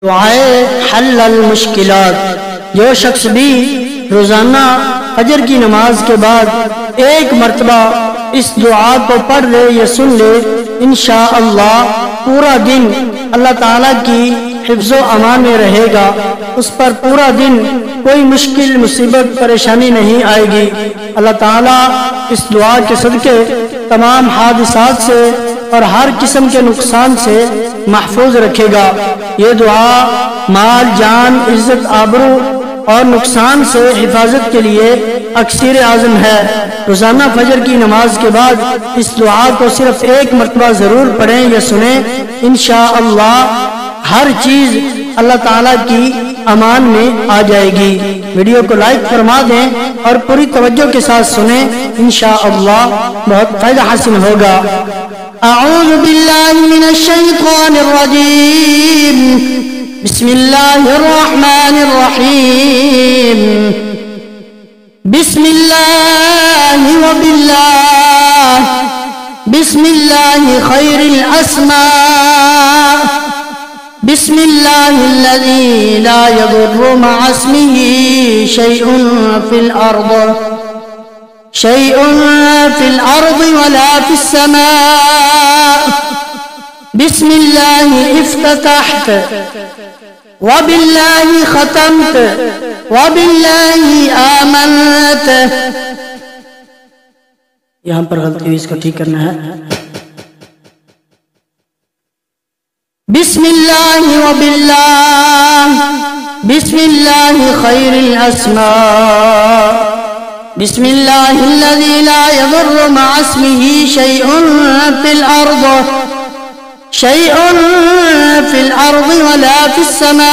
दुआए हल्लल मुश्किलात। जो शख्स भी रोजाना फजर की नमाज के बाद एक मर्तबा इस दुआ को पढ़ ले या सुन ले, इंशाअल्लाह पूरा दिन अल्लाह ताला की हिफ्ज़ो अमान में रहेगा। उस पर पूरा दिन कोई मुश्किल मुसीबत परेशानी नहीं आएगी। अल्लाह ताला इस दुआ के सदके तमाम हादिसात से और हर किस्म के नुकसान से महफूज रखेगा। ये दुआ माल, जान, इज्जत, आबरू और नुकसान से हिफाजत के लिए अक्सीर आज़म है। रोजाना फजर की नमाज के बाद इस दुआ को सिर्फ एक मरतबा जरूर पढ़ें या सुने। इंशाअल्लाह हर चीज अल्लाह ताला की अमान में आ जाएगी। वीडियो को लाइक फरमा दें और पूरी तवज्जो के साथ सुने, इंशाअल्लाह बहुत फायदा हासिल होगा। अऊज़ु बिल्लाहि मिनश शैतानिर रजीम। बिस्मिल्लाहिर रहमानिर रहीम। बिस्मिल्लाहि व बिल्लाह, बिस्मिल्लाहि खैरिल अस्मा, बिस्मिल्लाहिल्लज़ी ला यदुर्रु मअ इस्मिही शैउन फिल अर्द वला फिस समा। बिस्मिल्लाहि इफ्ततहत व बिल्लाहि खतमत व बिल्लाहि आमनत। यहाँ पर गलती हुई, इसको ठीक करना है। बिस्मिल्लाहि व बिल्लाह, बिस्मिल्लाहि खैरिल अस्मा, बिस्मिल्लाहिल्लज़ी ला यदुर्रु मअ इस्मिही शैउन फिल अर्द वला फिस समा।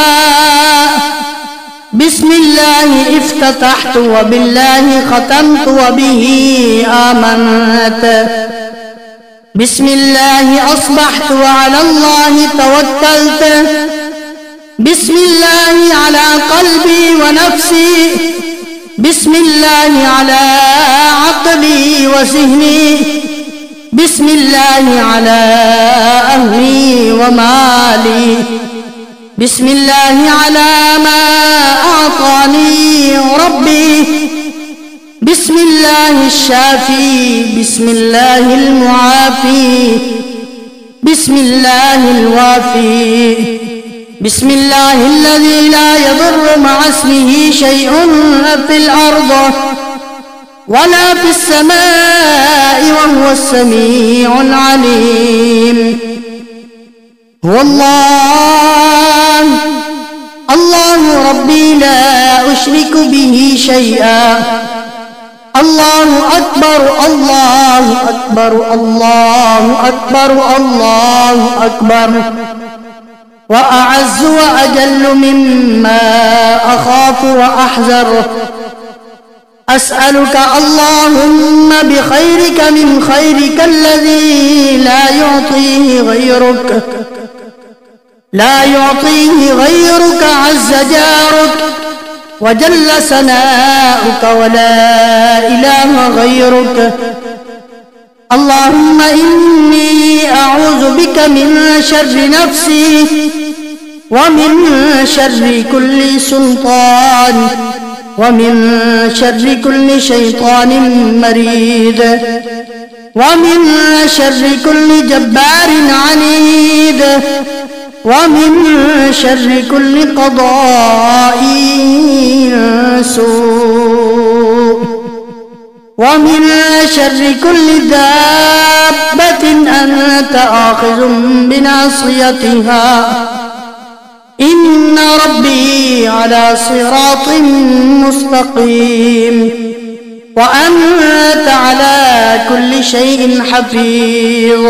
बिस्मिल्लाहि इफ्ततहतु व बिल्लाहि खतमतु व बिही आमनत। बिस्मिल्लाहि अस्बहतु व अलल्लाहि तवक्कलतु। बिस्मिल्लाहि अला क़ल्बी व नफ्सी, बिस्मिल्लाहि अला अक़ली व ज़िहनी, बिस्मिल्लाहि अला अहली व माली, बिस्मिल्लाहि अला मा अअतानी रब्बी, बिस्मिल्लाहिश शाफी, बिस्मिल्लाहिल मुआफी, बिस्मिल्लाहिल वाफी। बिस्मिल्लाहिल्लज़ी ला यदुर्रु मअ इस्मिही शैउन फिल अर्द वला फिस समाई व हुवस समीउल अलीम। हुवल्लाह अल्लाहु रब्बी ला उश्रिकु बिही शैआ। अल्लाहु अकबर, अल्लाहु अकबर, अल्लाहु अकबर, अल्लाहु अकबर। व अअज़्ज़ु व अजल्लु मिम्मा अख़ाफ़ु व अहज़र। अस्अलुका अल्लाहुम्मा बिखैरिका मिन खैरिका अल्लज़ी ला युअतीहि गैरुका अज़्ज़ जारुक व जल्ल सनाउका व ला इलाहा गैरुक। अल्लाहुम्मा इन्नी अऊज़ु बिका मिन शर्रि नफ्सी व मिन शर्रि कुल्ली सुल्तान व मिन शर्रि कुल्ली शैतानिन मरीद व मिन शर्रि कुल्ली जब्बारिन अनीद व मिन शर्रि कुल्ली क़दाइन सू व मिन शर्रि कुल्ली दाब्बतिन अन्त आख़िज़ुम बिनासियतिहा। इन्ना रब्बी अला सिरातिन मुस्तक़ीम व अन्त अला कुल्ली शैइन हफ़ीज़।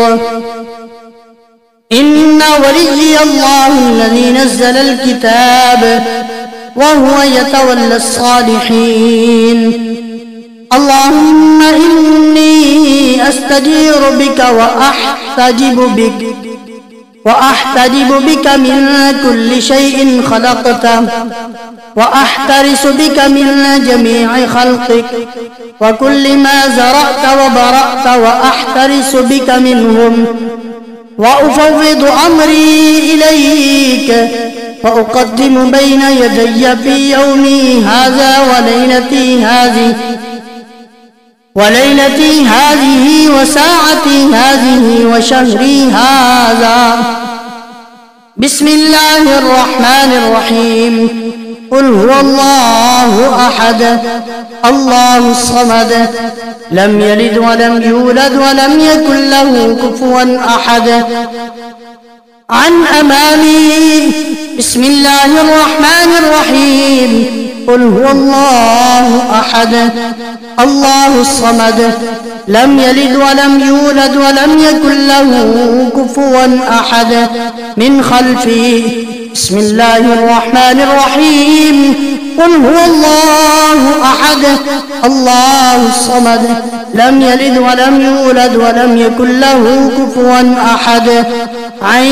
इन्ना वलिय्य अल्लाहुल्लज़ी नज़्ज़लल किताब व हुवा यतवल्लस सालिहीन। अल्लाहुम्मा इन्नी अस्तजीरु बिका व अहतजिबु बिका मिन कुल्ली शैइन खलक़ता व अहतरिसु बिका मिन जमीइ खल्क़िक व कुल्ली मा ज़रअता व बरअता व अहतरिसु बिका मिनहुम व उफ़व्विदु अम्री इलैक وأقدم بين يدي في يومي هذا وليلتي هذه وساعتي هذه وشهري هذا. بسم الله الرحمن الرحيم. قل هو الله أحد الله الصمد لم يلد ولم يولد ولم يكن له كفوا أحد. عن أمامي. بسم الله الرحمن الرحيم. قل هو الله أحد الله الصمد لم يلد ولم يولد ولم يكن له كفوا أحد. من خلفي. بسم الله الرحمن الرحيم. قل هو الله أحد الله الصمد لم يلد ولم يولد ولم يكن له كفوا أحد. عن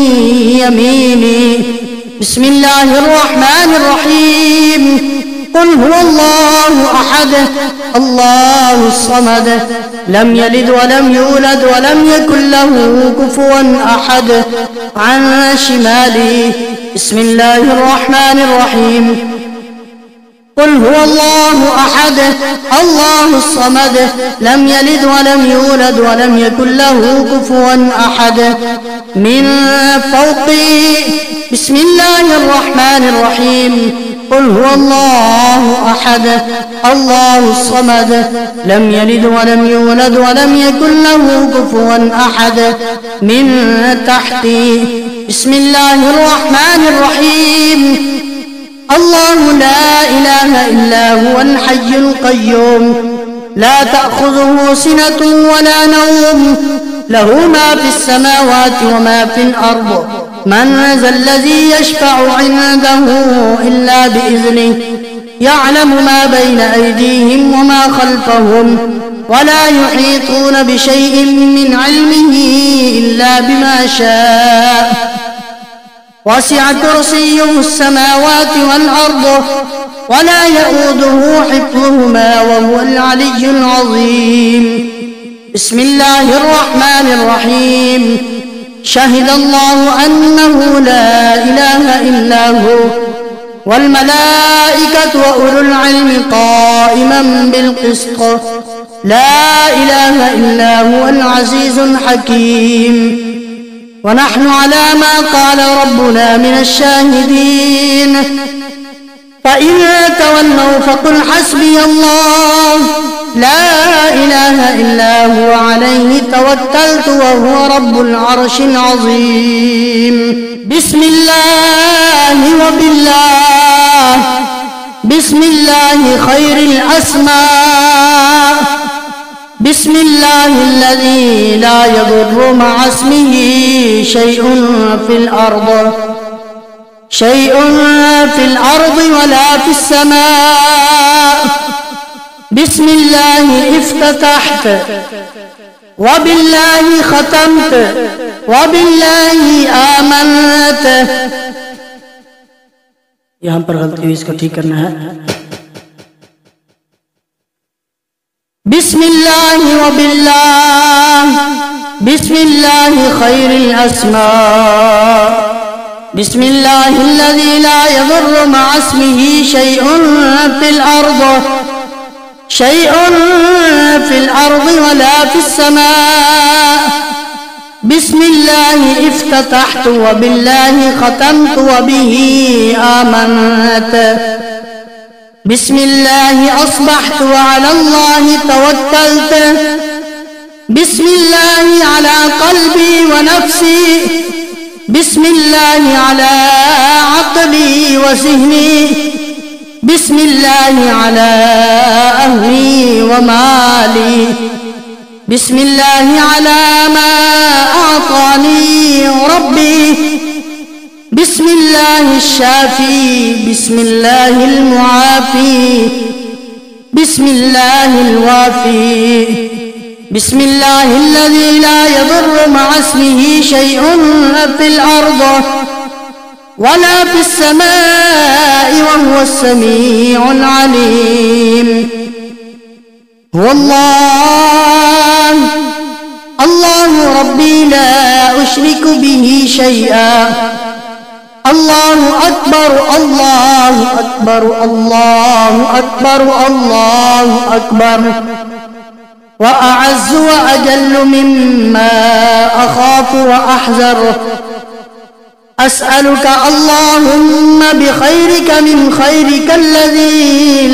يميني. بسم الله الرحمن الرحيم. قل هو الله أحد الله الصمد لم يلد ولم يولد ولم يكن له كفوا أحد. عن شمالي. بسم الله الرحمن الرحيم. قل هو الله أحد الله الصمد لم يلد ولم يولد ولم يكن له كفوا أحد. من فوقي. بسم الله الرحمن الرحيم. قل هو الله أحد الله الصمد لم يلد ولم يولد ولم يكن له كفوا أحد. من تحتي. بسم الله الرحمن الرحيم. الله لا إله إلا هو الحي القيوم لا تأخذه سنة ولا نوم له ما في السماوات وما في الأرض. من ذا الذي يشفع عنده إلا بإذنه يعلم ما بين أيديهم وما خلفهم ولا يحيطون بشيء من علمه إلا بما شاء. وسع كرسيه السماوات والأرض ولا يؤوده حفظهما وهو العلي العظيم. بسم الله الرحمن الرحيم. شهد الله أنه لا إله إلا هو والملائكة وأولو العلم قائما بالقسط لا إله إلا هو العزيز الحكيم. ونحن على ما قال ربنا من الشاهدين. فإن تولوا فقل حسبي الله لا إله إلا هو عليه توكلت وهو رب العرش العظيم. بسم الله وبالله. بسم الله خير الأسماء. بسم الله الذي لا يضر مع اسمه شيء في الأرض ولا في السماء. بسم الله افتتحت وبالله ختمت وبالله آمنت. यहाँ पर गलती हुई, इसको ठीक करना है. बिस्मिल्लाह वबिल्लाह. बिस्मिल्लाह खैरिल अस्मा. बिस्मिल्लाहिल्लज़ी ला यज़ुर्रु म'a इस्मिही शै'उन फिल अर्ज़ि वला फिस समा. बिस्मिल्लाह इफ्ततहतु वबिल्लाहि ख़तमतु वबिही आमनत. बिस्मिल्लाह अस्बहतु वअलल्लाहि तवक्कलत. बिस्मिल्लाह अला क़ल्बी व नफ्सी. बिस्मिल्लाह अला अक़ली व ज़िहनी. बिस्मिल्लाह अला अहली व माली. बिस्मिल्लाह अला मा अअतानी रब्बी. बिस्मिल्लाह शाफी. बिस्मिल्लाह मुआफी. बिस्मिल्लाह वाफी. बिस्मिल्लाहिल्लज़ी ला यज़ुर्रु म'a इस्मिही शै'उन फिल अर्ज़ वला फिस समा'i व हुवस समीउल अलीम. हुवल्लाह अल्लाहु रब्बी ला उश्रिकु बिही शै'a. الله أكبر الله أكبر الله أكبر الله أكبر. وأعز وأجل مما أخاف وأحذر. أسألك اللهم بخيرك من خيرك الذي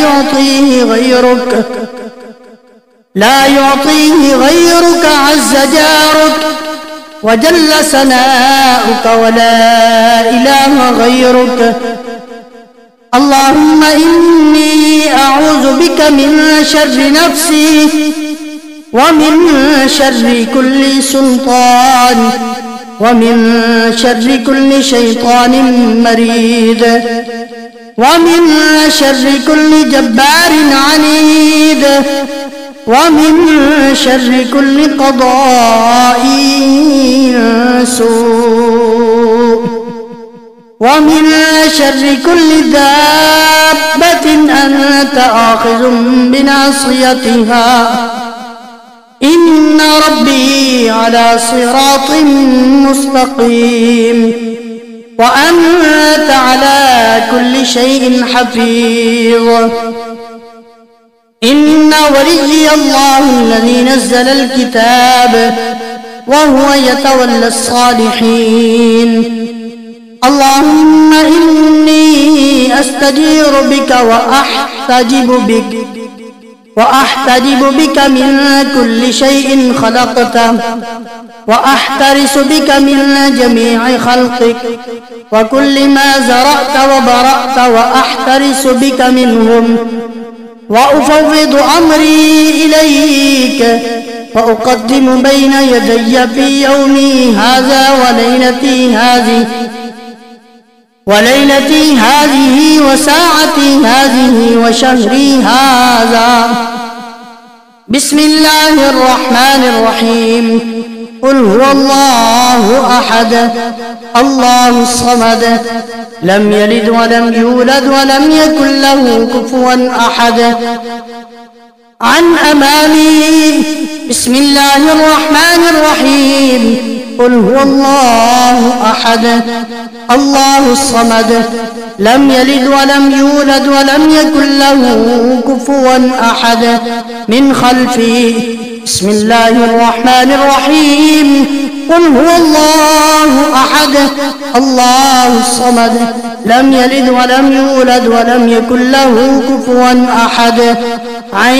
لا يعطيه غيرك عز جارك وجل ثناؤك ولا إله غيرك. اللهم إني أعوذ بك من شر نفسي ومن شر كل سلطان ومن شر كل شيطان مريد ومن شر كل جبار عنيد ومن شر كل قضاء سوء ومن شر كل دابة أنت آخذ بناصيتها. إن ربي على صراط مستقيم وأنت على كل شيء حفيظ. إن وليي الله الذي نزل الكتاب وهو يتولى الصالحين. اللهم إني أستجير بك وأحتجب بك من كل شيء خلقته وأحترس بك من جميع خلقك وكل ما زرعت وبرأت وأحترس بك منهم. وأفوض أمري إليك وأقدم بين يدي في يومي هذا وليلتي هذه وساعتي هذه وشهري هذا. بسم الله الرحمن الرحيم. قل هو الله أحد الله الصمد لم يلد ولم يولد ولم يكن له كفوا أحد. عن أمامي. بسم الله الرحمن الرحيم. قل هو الله أحد الله الصمد لم يلد ولم يولد ولم يكن له كفوا أحد. من خلفي. بسم الله الرحمن الرحيم. قل هو الله أحد الله الصمد لم يلد ولم يولد ولم يكن له كفوا أحد. عن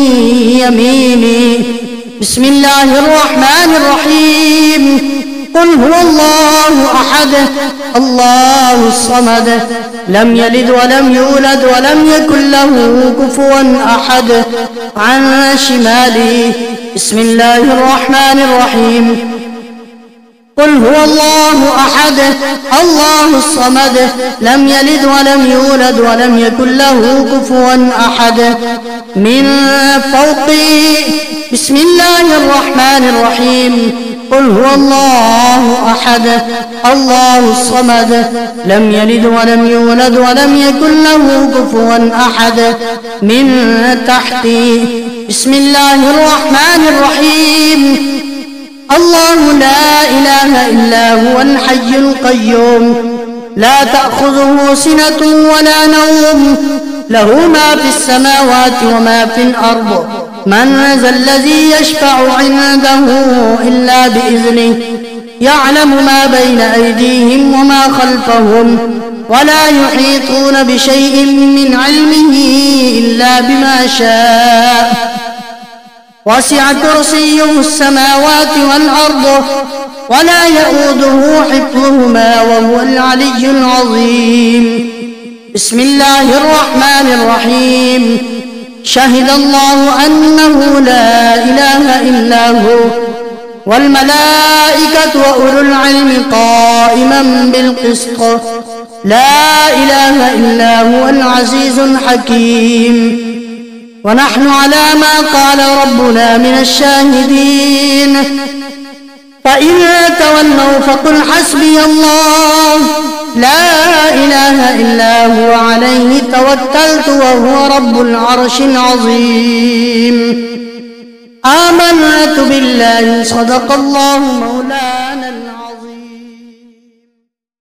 يميني. بسم الله الرحمن الرحيم. قل هو الله أحد الله الصمد لم يلد ولم يولد ولم يكن له كفوا أحد. عن شمالي. بسم الله الرحمن الرحيم. قل هو الله أحد الله الصمد لم يلد ولم يولد ولم يكن له كفوا أحد. من فوقي. بسم الله الرحمن الرحيم. قل هو الله أحد الله الصمد لم يلد ولم يولد ولم يكن له كفوا أحد. من تحتي. بسم الله الرحمن الرحيم. الله لا إله إلا هو الحي القيوم لا تأخذه سنة ولا نوم له ما في السماوات وما في الأرض. من ذا الذي يشفع عنده إلا بإذنه يعلم ما بين أيديهم وما خلفهم ولا يحيطون بشيء من علمه إلا بما شاء. وسع كرسيه السماوات والأرض ولا يؤوده حفظهما وهو العلي العظيم. بسم الله الرحمن الرحيم. شهد الله أنه لا إله إلا هو والملائكة وأولو العلم قائما بالقسط لا إله إلا هو العزيز الحكيم. ونحن على ما قال ربنا من الشاهدين. فإن تولوا فقل حسبي الله لا إله إلا هو عليه توكلت وهو رب العرش العظيم. آمنت بالله صدق الله مولانا.